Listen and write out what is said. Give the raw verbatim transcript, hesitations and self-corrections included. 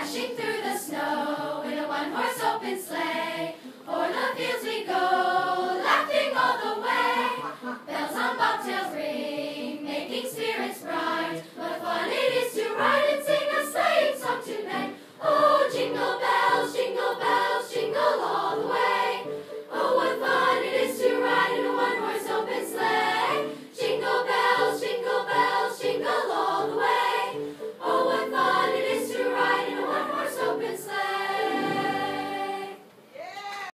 dashing through the snow in a one-horse open sleigh. O'er the fields we go.